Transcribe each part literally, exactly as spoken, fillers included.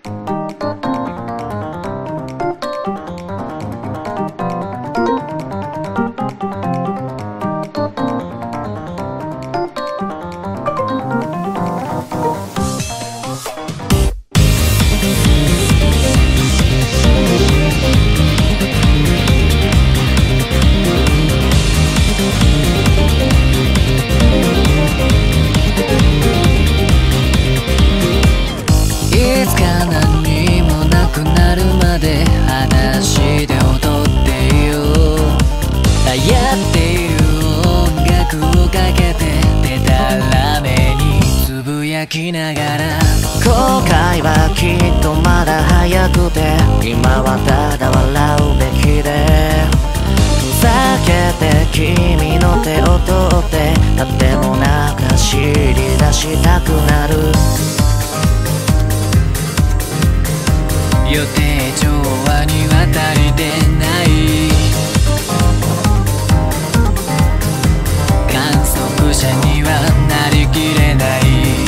きながら後悔はきっとまだ早くて今はただ笑うべきでふざけて君の手を取って建物中知り出したくなる予定調和には足りてない観測者にはなりきれない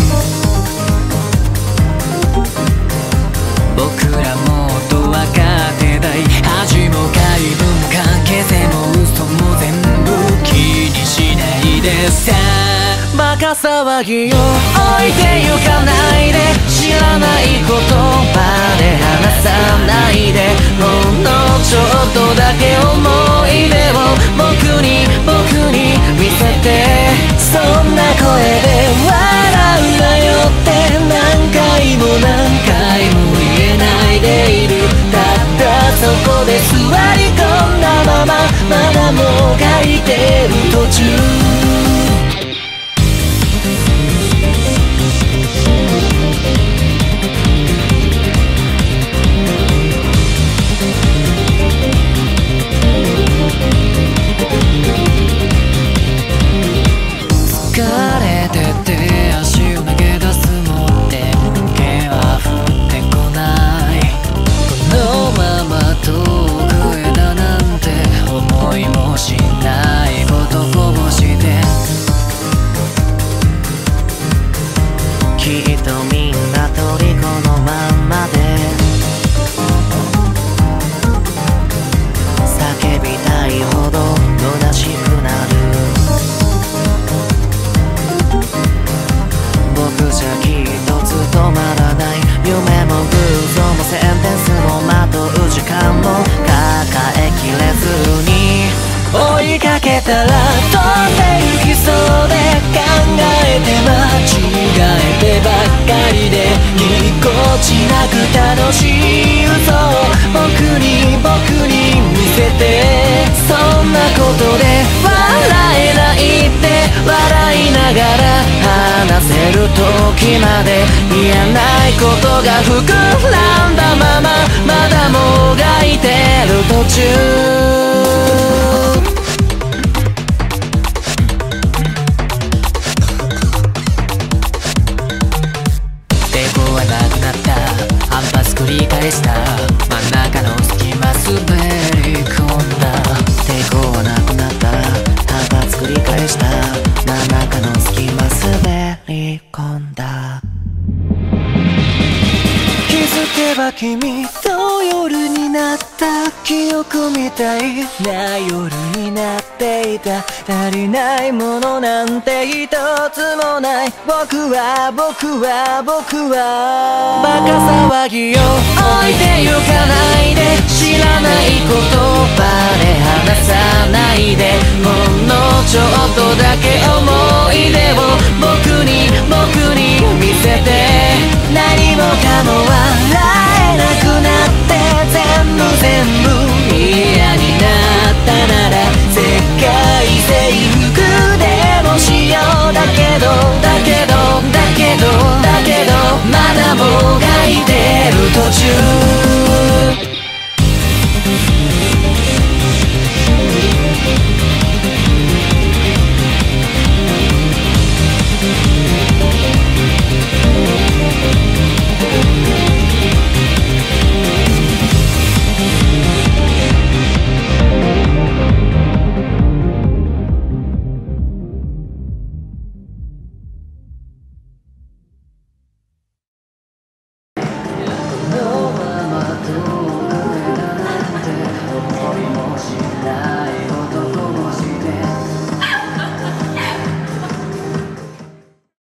僕らもっと分かってたい恥も怪文も関係性も嘘も全部気にしないでさバカ騒ぎを置いてゆかないで知らない言葉で話さないでほんのちょっとだけ思い出を僕に僕に見せてそんな声で笑うなよって何回も何回も言えないでいるたったそこで座り込んだまままだもがいてる途中たら飛んで行きそうで考えて間違えてばっかりでぎこちなく楽しい嘘を僕に僕に見せてそんなことで笑えないって笑いながら話せる時まで言えないことが膨らんだまままだもがいてる途中繰り返した真ん中の隙間滑り込んだ抵抗はなくなった反発繰り返した真ん中の隙間滑り込んだ気づけば君と夜になった記憶みたいな夜になっていた足りないものなんて一つもない僕は僕は僕はバカ騒ぎを置いてゆかないで知らない言葉で話さないでほんのちょっとだけ思い出を僕に僕に見せて何もかも笑えなくなって全部全部嫌になったなら世界征服でもしようだけどだけどだけどだけどまだもがいてる途中